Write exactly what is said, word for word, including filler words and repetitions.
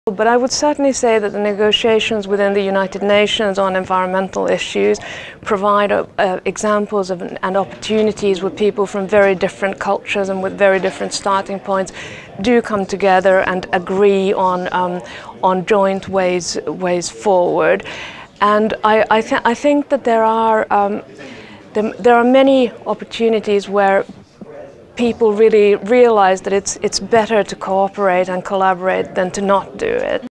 But I would certainly say that the negotiations within the United Nations on environmental issues provide uh, uh, examples of and opportunities where people from very different cultures and with very different starting points do come together and agree on um, on joint ways ways forward. And I I, th I think that there are um, there, there are many opportunities where people really realize that it's it's better to cooperate and collaborate than to not do it.